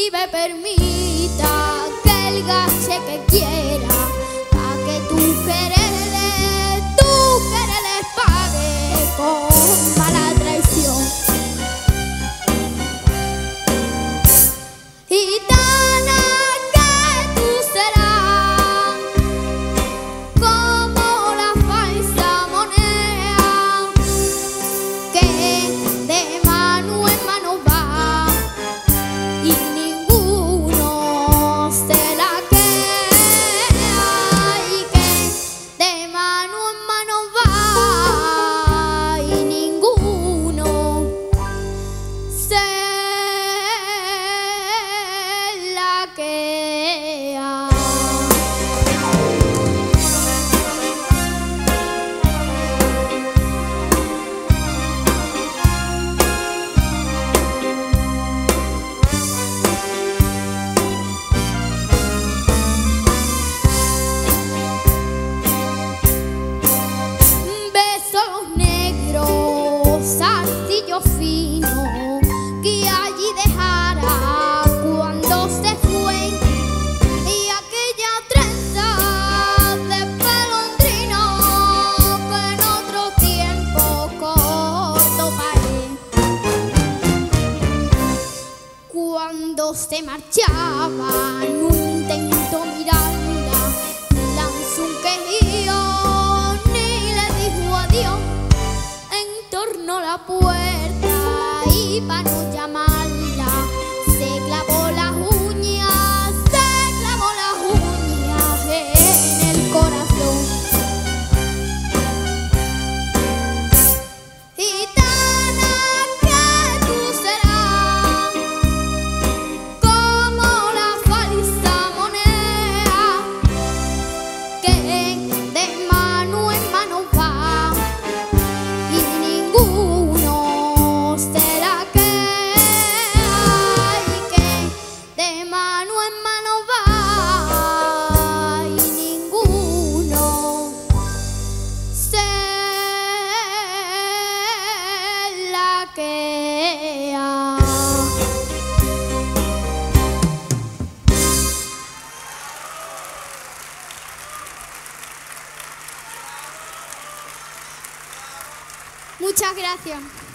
y me permita que el gache que quiera, pa' que tu querer les pague con mala traición. Gitana que tú serás como la falsa moneda que de mano en mano va y ninguno se la queda, y que de mano en mano va y ninguno se la queda. Besos negros, arcillo fino, que allí dejara cuando se fue, y aquella trenza de pelondrino que en otro tiempo corto paré. Cuando se marchaba no intentó mirarla, ni lanzó un quejío, ni le dijo adiós. Entornó la puerta y para no llamarla se clavó las uñas, en el corazón. Gitana que tú serás como la falsa moneda que de mano en mano va y ninguno se la queda, y que de mano en mano va y ninguno se la queda. Muchas gracias.